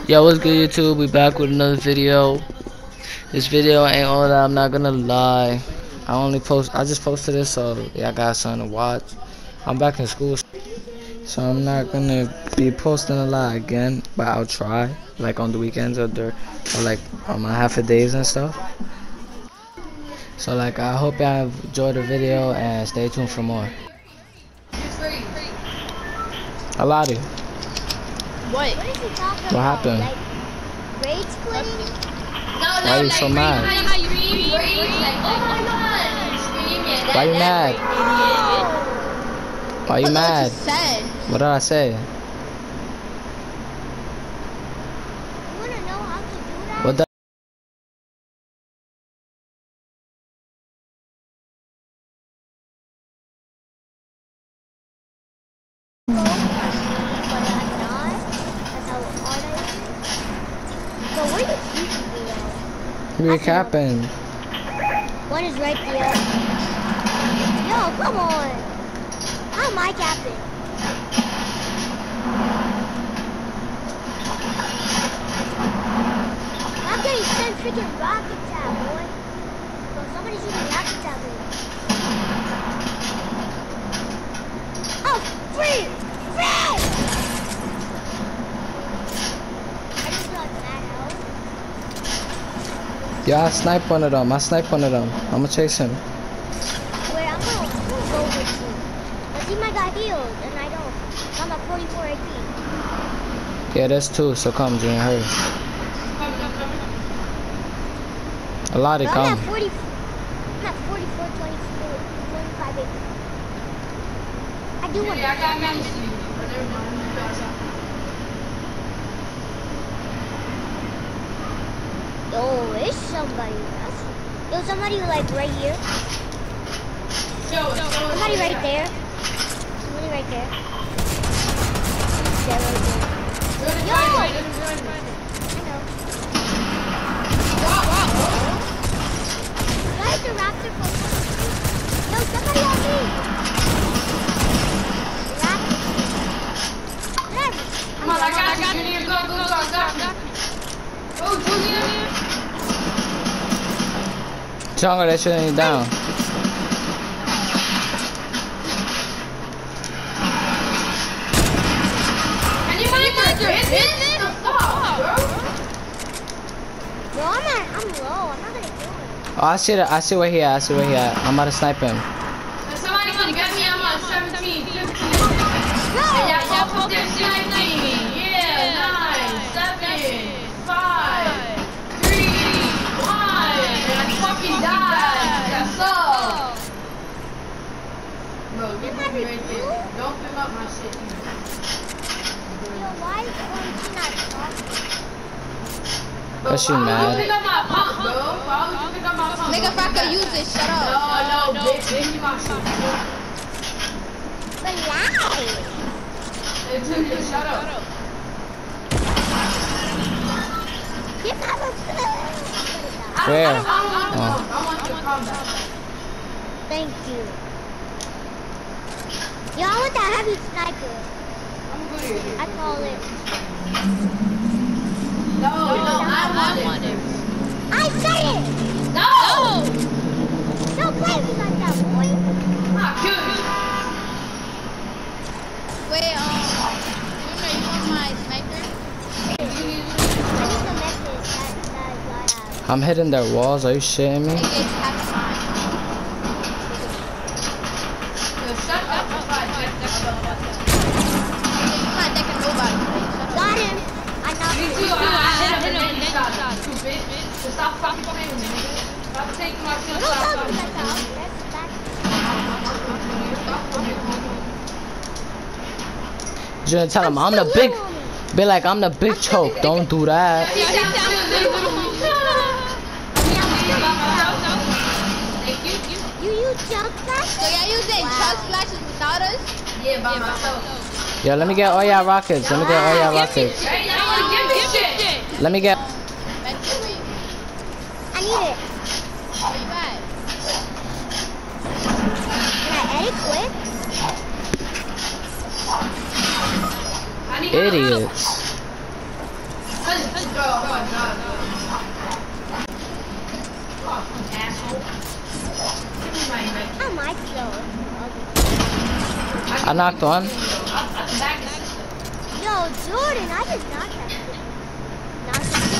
Yo, what's good, YouTube? We back with another video. This video ain't all that, I'm not gonna lie. I just posted this, so yeah, I got something to watch. I'm back in school, so I'm not gonna be posting a lot again, but I'll try, like on the weekends or like on my half a days and stuff. So like, I hope y'all enjoyed the video and stay tuned for more. Aladi. What? What happened? Like, rage quitting? Why are you so mad? Why you mad? Why you mad? What did I say? You wanna know how to do that? What the? But I'm not. That's how hard I am. So where did you do that? You're capping. One is right there. Yo, come on. How am I captain? I'm getting sent freaking rockets out, boy. So somebody's shooting rockets at me. Oh, free! Free! I just feel like mad help. Yeah, I snipe one of them. I'ma chase him. Wait, I'm gonna go with you. But he might got healed, and I don't. I'm at 44 AP. Yeah, there's two, so come, Junior, hurry. A lot of I'm come. at 44, 24, 25 AP. I do want to. I got medicine. Yo, it's somebody. Yo, somebody like right here. Somebody right there. Somebody right there. Yeah, right there. Yo! I know. Why is the raptor for? Yo, somebody on me! Raptor. Come on, I got you, Junior. Go, I got you. Oh, Junior. Chonga, that shit ain't down. Can you mind your business? Stop, bro. Bro, I'm low. I'm not gonna do it. Oh, I see where he at. I'm about to snipe him. If somebody come get me, I'm on 17, 15. Yeah, both there sniping me. Yeah, 9, 7, 5, 3, 1. And I fucking died. That's all. Bro, get me right there. Don't pick up my shit. Yo, why is one not talking? That shit Why would mad. you pick up my pump, bro? Why would you pick up my pump? Nigga, if I could use it, shut up. No, bitch, give me my shit. But lie. Shut up. Get out of there. Where? I want your combat. Thank you. Yo, I want that heavy sniper. I'm good here. I call it. No, I want it. I said it. No! Don't play with me like that, boy. I'll kill you. Wait, Junior, you want my sniper? I need the message that I have. I'm hitting their walls. Are you shitting me? It's half mine. Shut up. It's not decking nobody. Got him. I knocked Me him. too. I hit him in the shot. You bitch. So stop fucking playing with me, nigga. Stop taking my shit. Don't Stop talk to me fucking like that. That's back. Junior, tell him I'm the big. Be like, I'm the big choke. Don't do that. You use jump flash? So y'all using chug splashes without us? Yeah, by myself. Yo, let me get all y'all rockets. Let me get all y'all rockets. Hey, y'all give me shit. Let me get. Mentally. I need it. Where you at? Can I edit quick? Idiots. Cause I might kill. I knocked one. Yo, Jordan, I just knocked that kid. Knocked that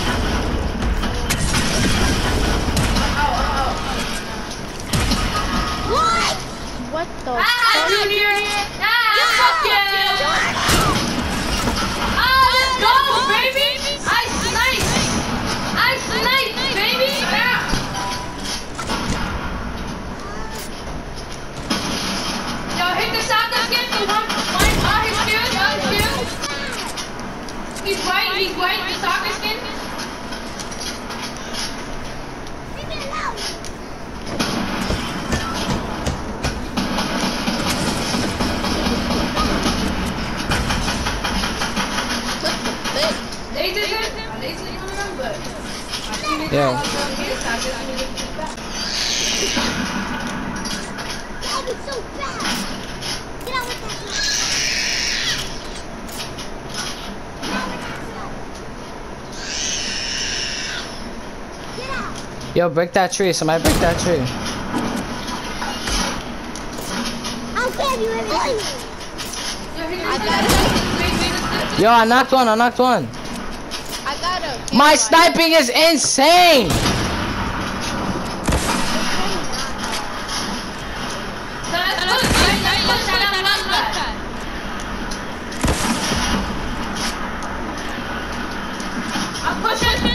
kid. What? What the Junior! Fuck you! Let's go, baby! I sniped, baby! Yo, hit the soccer skin for one. His shield. He's white, the soccer skin. Leave me alone. Laser coming on, but I see it Yeah. all down here, so I just need to get back. That is so fast. Get out with that kid. Get out with that kid. Get out. Yo, break that tree. Somebody break that tree. I'll give you everything. I got it. Yo, I knocked one. I got him. My sniping is insane. I'm pushing.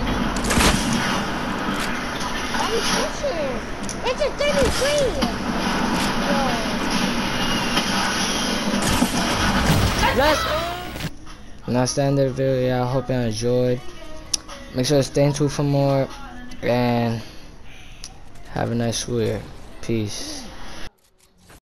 I'm pushing. It's a 33. Let's go. And that's the end of the video. Yeah, I hope you enjoyed. Make sure to stay tuned for more. And have a nice school year. Peace.